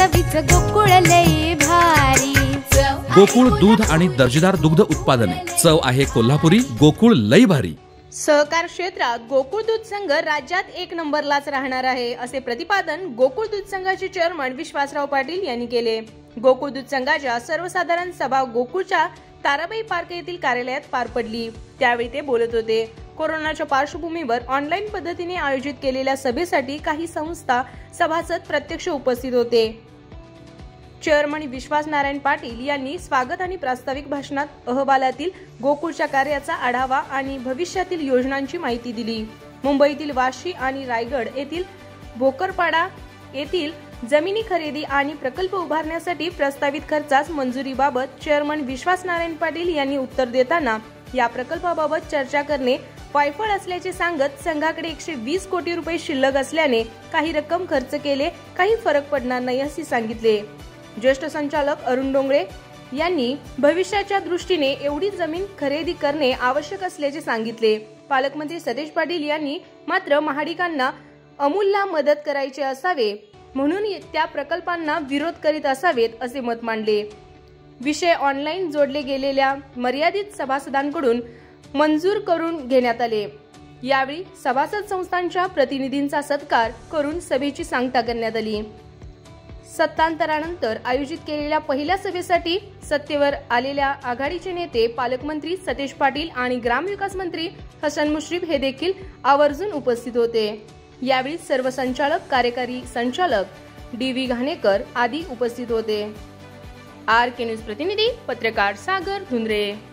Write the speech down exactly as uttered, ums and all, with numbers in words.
चवीचं गोकुळ लई भारी। गोकुळ दूध आणि दर्जेदार दुग्ध उत्पादने, चव आहे कोल्हापुरी, गोकुळ लई भारी। सहकार क्षेत्रात गोकुळ दूध संघ राज्यात एक नंबरलाच राहणार आहे, असे प्रतिपादन गोकुळ दूध संघाचे चेअरमन विश्वासराव पाटील यांनी केले। गोकुळ दूध संघाच्या सर्वसाधारण सभा गोकुळच्या ताराबाई पार्क येथील कार्यालयात पार पडली, त्यावेळी ते बोलत होते। कोरोनाच्या पार्श्वभूमीवर ऑनलाईन पद्धतीने आयोजित केलेल्या सभेसाठी काही संस्था सभासद प्रत्यक्ष उपस्थित होते। चेअरमन विश्वास नारायण पाटील यांनी स्वागत आणि प्रास्ताविक भाषणात अहवालातील गोकुळच्या कार्याचा आढावा आणि भविष्यातील योजनांची माहिती दिली। मुंबईतील वाशी आणि रायगड येथील भोकरपाडा येथील जमिनी खरेदी आणि प्रकल्प उभारण्यासाठी प्रस्तावित खर्चास मंजुरीबाबत चेअरमन विश्वास नारायण पाटील यांनी उत्तर देताना या प्रकल्पाबाबत चर्चा करणे वायफळ असल्याचे सांगत संघाकडे एकशे वीस कोटी रुपये शिल्लक असल्याने काही रक्कम खर्च केले काही फरक पडणार नाही असे सांगितले। ज्येष्ठ संचालक अरुण डोंगरे यांनी भविष्याच्या दृष्टीने एवढी जमीन खरेदी करणे आवश्यक असल्याचे सांगितले। पालकमंत्री सतेज पाटील यांनी मात्र महाडिकांना अमूलला मदत करायचे असावे म्हणून त्या प्रकल्पांना विरोध करीत असावेत असे मत मांडले। विषय ऑनलाईन जोडले गेलेल्या मर्यादित सभासदांकडून मंजूर करून घेण्यात आले। यावेळी सभासद संस्थांच्या प्रतिनिधींचा सत्कार करून सभेची सांगता करण्यात आली। सत्तांतरानंतर आयोजित केलेल्या पहिल्या सभेसाठी सत्तेवर आलेल्या आघाडीचे नेते पालकमंत्री सतेज पाटील आणि ग्रामविकास मंत्री हसन मुश्रीफ हे देखील आवर्जून उपस्थित होते। यावेळी सर्व संचालक, कार्यकारी संचालक, डी व्ही घाणेकर आदी उपस्थित होते। आर के न्यूज प्रतिनिधी पत्रकार सागर धुंद्रे।